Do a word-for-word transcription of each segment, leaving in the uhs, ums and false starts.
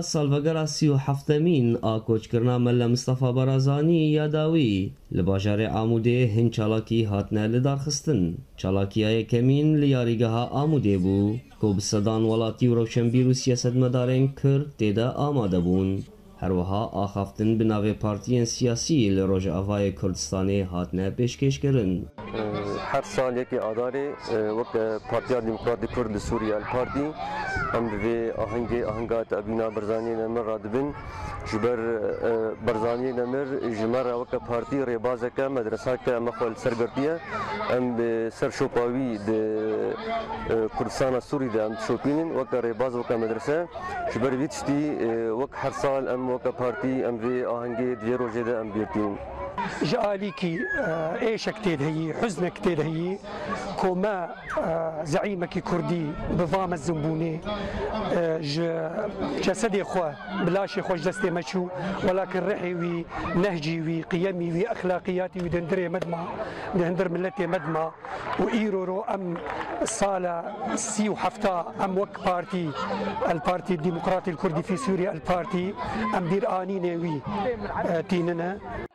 سالڤگەرا سی و حەفتەمین ئا کۆچکردنا مەلە مستەفا بەرازانی یاداوی لە باژارێ ئامودێ هین چالاکی هاتنە لەدارخستن. چالاکیە یەکەمین لە یاریگەها ئامودێ بوو کۆ بە سەدان وڵاتی و ڕەوشەنبیر و سیاسەتمەدارên کورد تێدا ئامادە بوون. هەروەها ئاخافتن bi navê partiyên siyasî li Rojavayê Kurdistanê hatine pêşkêşkirin. Her sal yekê adarê wek Partiya Demokratîk Kurd li Sûriye El Partî em bi vê ahengê ahenga tevîna Barzaniyê Nemir radibin ji ber Barzaniyê Nemir ji me re weke partî rêbazeke medresake em xwe li ser girtiye em bi ser şopawî di Kurdistana Sûrî de em dişopînin weke rêbaz weke medrese ji ber vî tiştî wek her sal em weke partî em vê ahengê di vê rojê de em girtînin. جاليكي ايشك تدهي حزنك تدهي كوما زعيمك كردي بفام الزنبوني جسدي خو بلاشي خوش دستي مشو ولكن رحي وي نهجي وي قيمي وي اخلاقياتي وي دندري مدمع دندر ملتي مدمع وايرورو ام صاله سي وحفتا ام وك بارتي البارتي الديمقراطي الكردي في سوريا البارتي ام دير انيني وي تيننا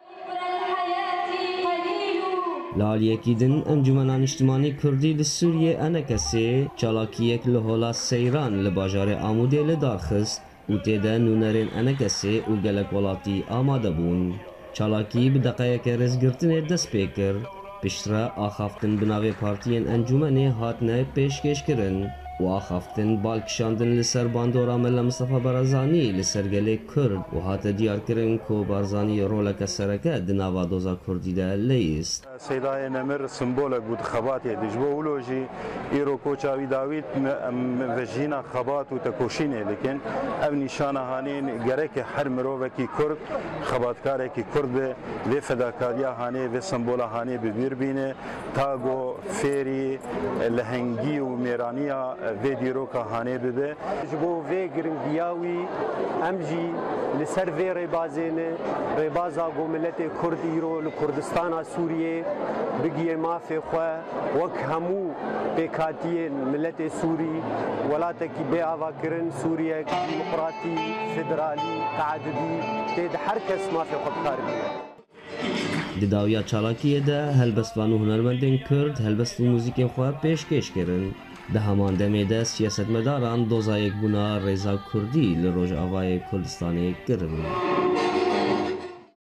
لالیەکی din Encûmena Niştimanî Kurdî li Sûriyê Enekesê çalakiyek li hola Seyran li bajarê Amûdê li darxist û têde nûnerên Enekesê û gelek welatî amade bûn. Çalakî bi deqeyeke rêzgirtinê dest pê kir, piştre axaftin bi navê partiyên encûmenê hatine pêşkêşkirin û axaftin balkişandin li ser bandora Melle Mustəfa Barzanî li ser gelê Kurd û hate diyarkirin ku Barzanî roleke sereke di nava doza Kurdî de leyîst. Seydayê Nemir simbolek bû di xebatê de ji bo wilo jî îro koça wî dawît em vejîna xebat û tekoşînê dikin. Ev nîşana hanên gerekê her mirovekî Kurd xebatkarekî Kurd be vê fedakariya hanê vê simbola hanê bi bîr bîne tago fêrî lehengî û mêraniya vê dîroka hanê bibe. Ji bo vê giringiya wî em jî li ser vê rêbazê rêbaza gomiletê Kurd îro li Kurdistana Sûriyê bigiyê mafê xwe wek hemû pêkhatiyên milletê Sûrî welatekî bêavakirin Sûriyek demokratî, federalî, teedidî tê de her kes mafê xwe bikar bîne. Di dawiya çalakiyê de helbestvan û hunermendên Kurd helbest û mûzîkên xwe pêşkêş kirin. Di heman demê de siyasetmedaran dozayek bûna rêza Kurdî li Rojavayê Kurdistanê kirin.